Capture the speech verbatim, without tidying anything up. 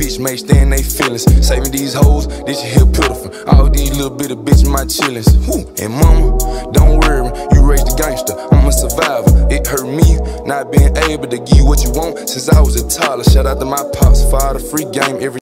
bitch may stay in they feelings. Saving these hoes, this shit here pitiful. All these little bitty bitches my chillins. Whew. And mama, don't worry, you raised a gangster, I'm a survivor. It hurt me not being able to give you what you want since I was a toddler. Shout out to my pops, for all the free game every